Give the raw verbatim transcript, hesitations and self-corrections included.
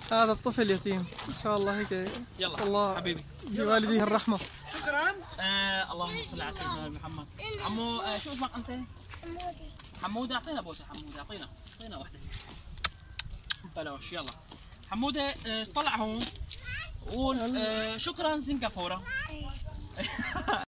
هذا الطفل يتيم ما شاء الله هيك. يلا الله حبيبي بوالديه الرحمة. شكرا. آه اللهم صل على سيدنا محمد. عمو آه شو اسمك انت؟ حمودة. حمودة اعطينا بوسه. حمودة اعطينا اعطينا وحده بلاش. يلا حمودة آه طلع هون قول آه شكرا سنغافورة.